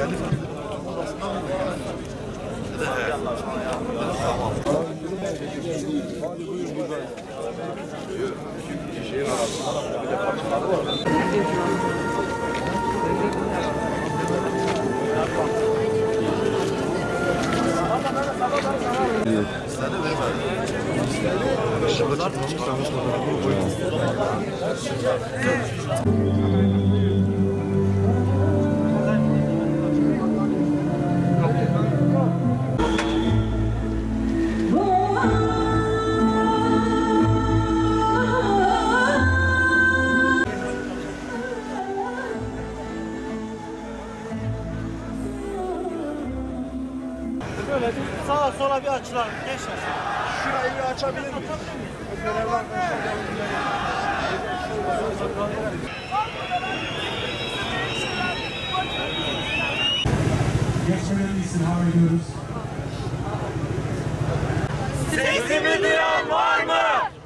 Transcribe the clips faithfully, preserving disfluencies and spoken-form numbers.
Böyle bir sağa sola bir açılalım. Gençler. Şurayı bir açabilir miyim? Geçmelerini istirham ediyoruz. Sesimi duyan var mı?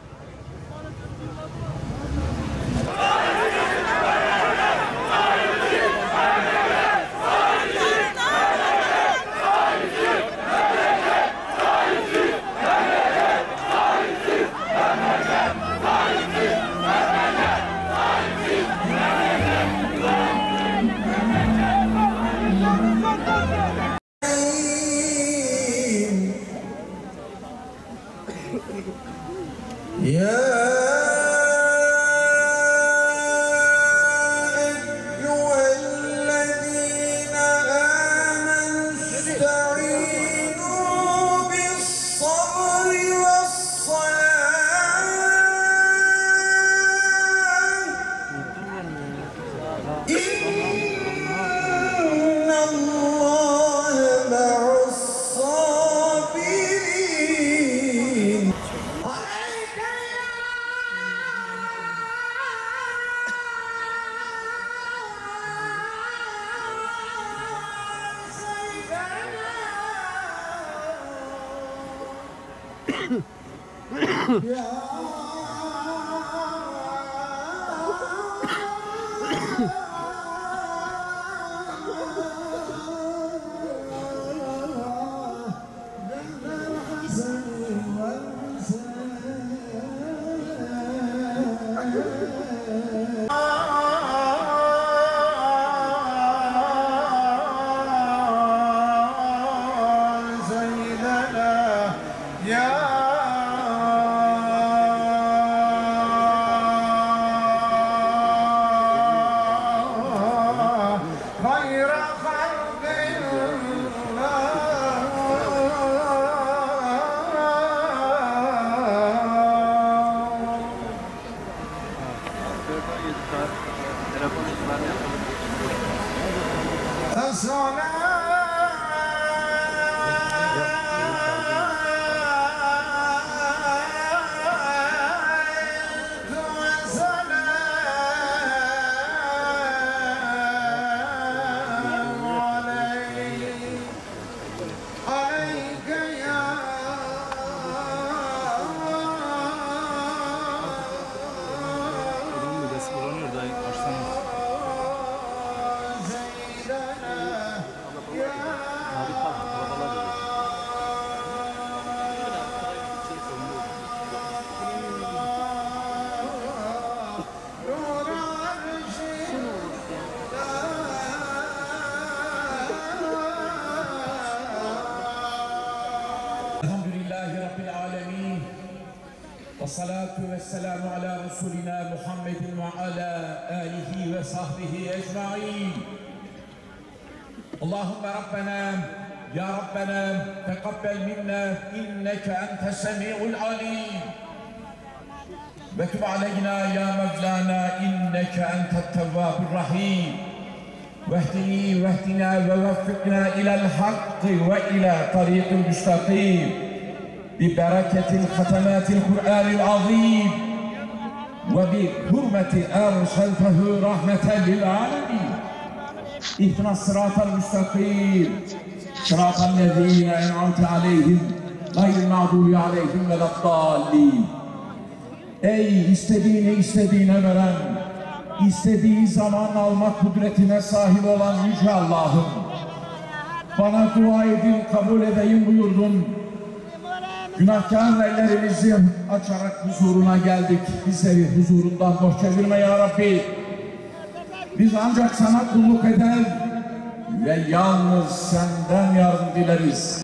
والصلاة والسلام على رسولنا محمد وعلى آله وصحبه أجمعين. اللهم ربنا يا ربنا تقبل منا إنك أنت السميع العليم وتب علينا يا مولانا إنك أنت التواب الرحيم واهدني واهدنا ووفقنا إلى الحق وإلى طريق المستقيم ببركة الختمات القرآن العظيم وبحرمة أرسلته رحمة للعالمين. اهدنا الصراط المستقيم صراط الذين أنعمت عليهم غير المغضوب عليهم ولا الضالين. Ey istediğini istediğine veren, istediği zaman almak kudretine sahip olan Yüce Allah'ım, bana dua edin, kabul edeyim buyurdun. Günahkar ellerimizi açarak huzuruna geldik. Bizleri huzurundan boş çevirme ya Rabbi. Biz ancak sana kulluk eder ve yalnız senden yardım dileriz.